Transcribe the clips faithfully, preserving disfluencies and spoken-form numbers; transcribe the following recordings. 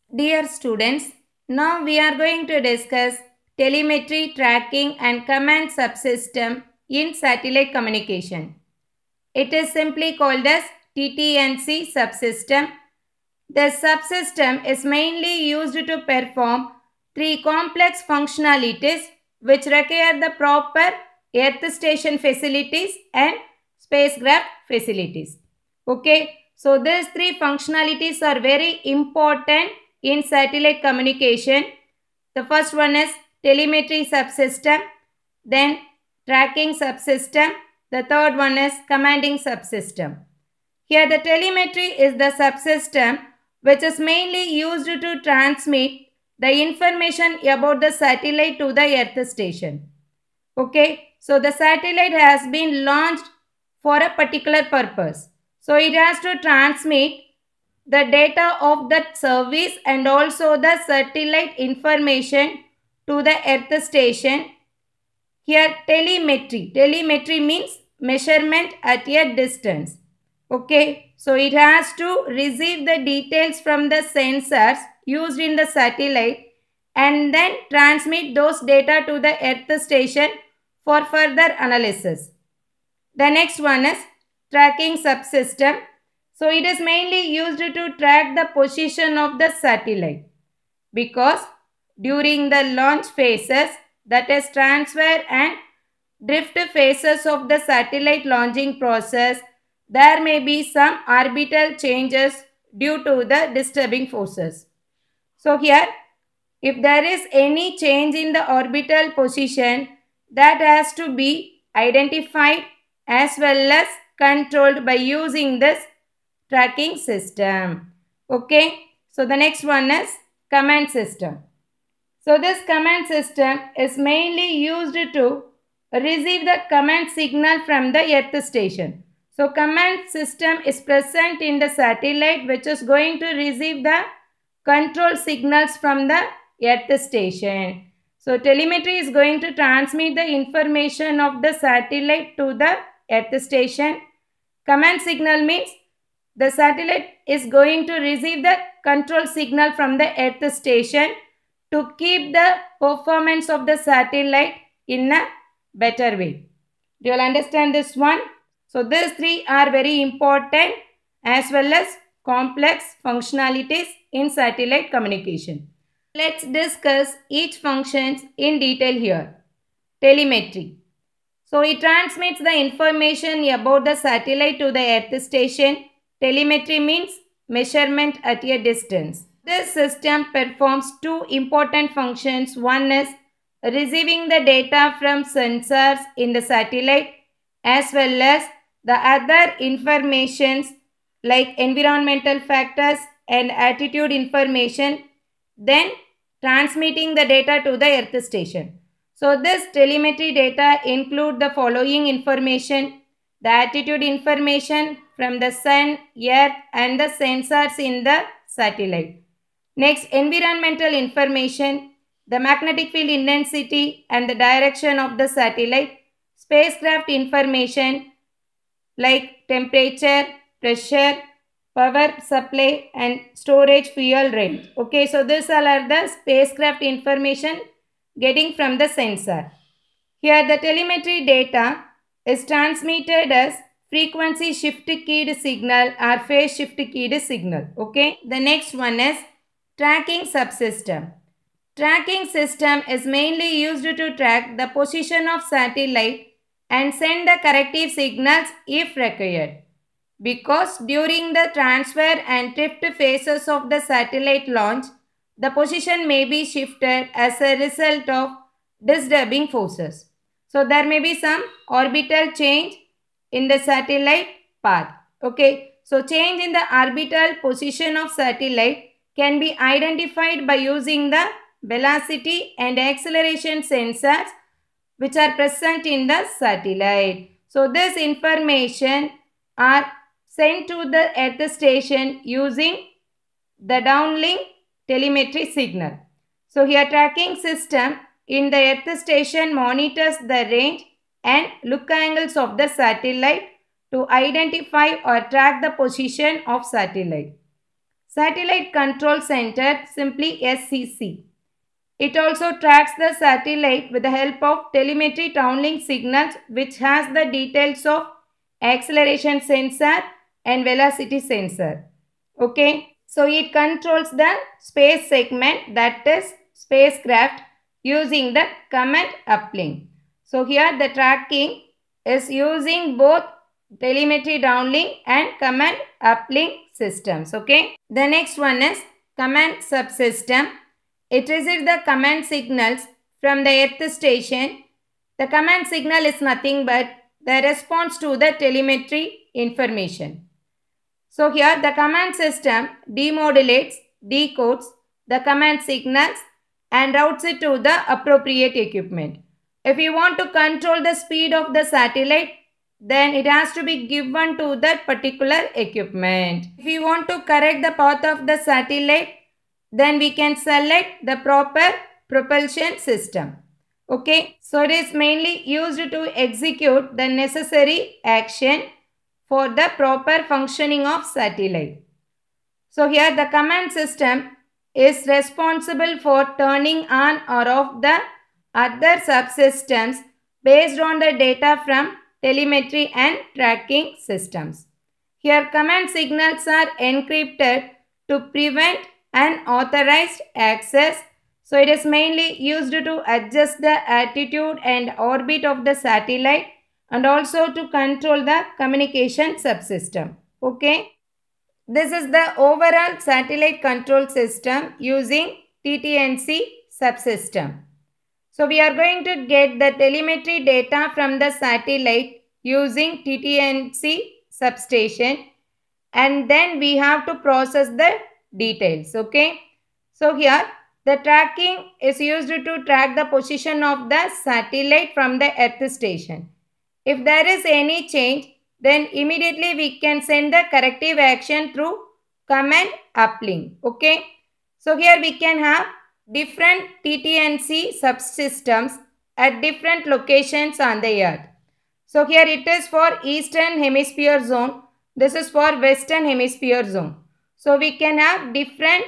Dear students, now we are going to discuss telemetry tracking and command subsystem in satellite communication. It is simply called as T T N C subsystem. The subsystem is mainly used to perform three complex functionalities which require the proper earth station facilities and spacecraft facilities. Okay, so these three functionalities are very important in satellite communication. The first one is telemetry subsystem, then tracking subsystem, the third one is commanding subsystem. Here the telemetry is the subsystem which is mainly used to transmit the information about the satellite to the earth station. Okay, so the satellite has been launched for a particular purpose. So it has to transmit the data of that service and also the satellite information to the earth station. Here telemetry. Telemetry means measurement at a distance. Okay, so it has to receive the details from the sensors used in the satellite and then transmit those data to the earth station for further analysis. The next one is tracking subsystem. So it is mainly used to track the position of the satellite because during the launch phases, that is transfer and drift phases of the satellite launching process, there may be some orbital changes due to the disturbing forces. So here, if there is any change in the orbital position, that has to be identified as well as controlled by using this tracking system. Okay, so the next one is command system. So this command system is mainly used to receive the command signal from the earth station. So command system is present in the satellite which is going to receive the control signals from the earth station. So telemetry is going to transmit the information of the satellite to the earth station. Command signal means the satellite is going to receive the control signal from the earth station to keep the performance of the satellite in a better way. Do you all understand this one? So these three are very important as well as complex functionalities in satellite communication. Let's discuss each functions in detail here. Telemetry. So it transmits the information about the satellite to the earth station. Telemetry means measurement at a distance. This system performs two important functions. One is receiving the data from sensors in the satellite as well as the other informations like environmental factors and attitude information, then transmitting the data to the earth station. So this telemetry data include the following information: the attitude information from the sun, earth and the sensors in the satellite. Next, environmental information, the magnetic field intensity and the direction of the satellite. Spacecraft information like temperature, pressure, power supply and storage fuel range. Okay, so these all are the spacecraft information getting from the sensor. Here the telemetry data is transmitted as frequency shift keyed signal or phase shift keyed signal. Okay, the next one is tracking subsystem. Tracking system is mainly used to track the position of satellite and send the corrective signals if required. Because during the transfer and drift phases of the satellite launch, the position may be shifted as a result of disturbing forces. So there may be some orbital change in the satellite path. Okay, so change in the orbital position of satellite can be identified by using the velocity and acceleration sensors which are present in the satellite. So this information are sent to the earth station using the downlink telemetry signal. So here tracking system in the earth station monitors the range and look angles of the satellite to identify or track the position of satellite. Satellite Control Center, simply S C C. It also tracks the satellite with the help of telemetry downlink signals, which has the details of acceleration sensor and velocity sensor. Okay, so it controls the space segment, that is spacecraft, using the command uplink. So here the tracking is using both telemetry downlink and command uplink systems. Okay, the next one is command subsystem. It receives the command signals from the Earth station. The command signal is nothing but the response to the telemetry information. So here the command system demodulates, decodes the command signals and routes it to the appropriate equipment. If you want to control the speed of the satellite, then it has to be given to that particular equipment. If you want to correct the path of the satellite, then we can select the proper propulsion system. Okay, so it is mainly used to execute the necessary action for the proper functioning of satellite. So here the command system is responsible for turning on or off the other subsystems based on the data from telemetry and tracking systems. Here command signals are encrypted to prevent unauthorized access. So it is mainly used to adjust the attitude and orbit of the satellite and also to control the communication subsystem. Okay. This is the overall satellite control system using T T N C subsystem. So we are going to get the telemetry data from the satellite using T T N C substation, and then we have to process the details. Okay, so here the tracking is used to track the position of the satellite from the Earth station. If there is any change, then immediately we can send the corrective action through command uplink. Okay, so here we can have different T T N C subsystems at different locations on the Earth. So here it is for Eastern Hemisphere zone. This is for Western Hemisphere zone. So we can have different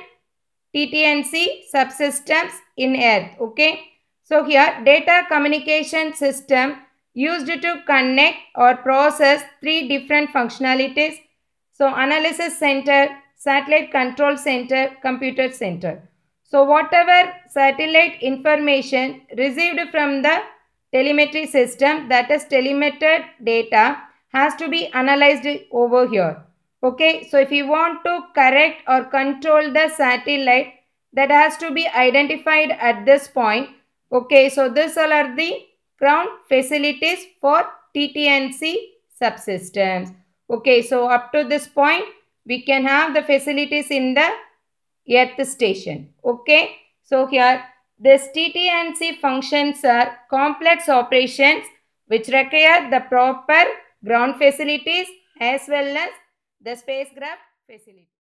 T T N C subsystems in Earth. Okay. So here data communication system used to connect or process three different functionalities. So analysis center, satellite control center, computer center. So whatever satellite information received from the telemetry system, that is telemetered data, has to be analyzed over here. Okay, so if you want to correct or control the satellite, that has to be identified at this point. Okay, so these all are the ground facilities for T T N C subsystems. Okay, so up to this point, we can have the facilities in the Earth station. Okay, so here this T T N C functions are complex operations which require the proper ground facilities as well as the spacecraft facilities.